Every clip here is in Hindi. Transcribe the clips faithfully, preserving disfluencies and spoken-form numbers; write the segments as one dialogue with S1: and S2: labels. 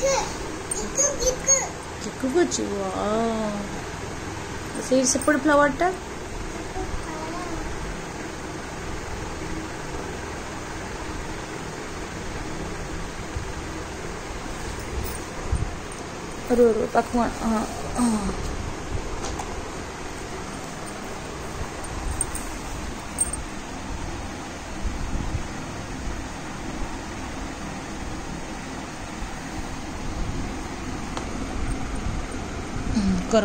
S1: ଚିକୁ କରୁଛି ସେଇ ସେପଟ ଫ୍ଲାୱାରଟା रो रो पाखु हाँ हाँ करो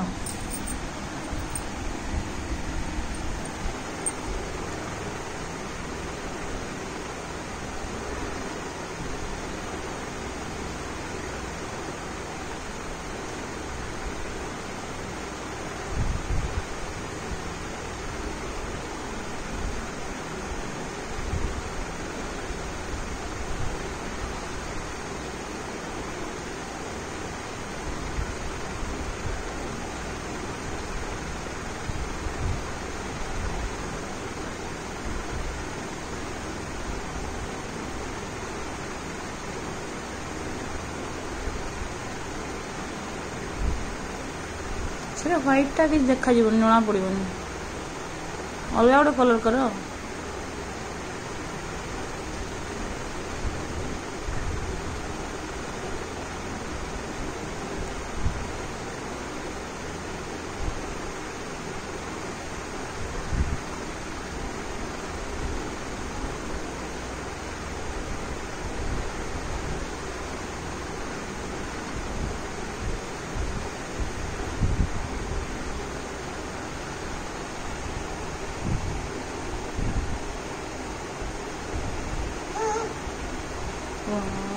S1: से व्हाइटा कि देखा जना पड़ोनी अलग गोटे कलर कर Wow.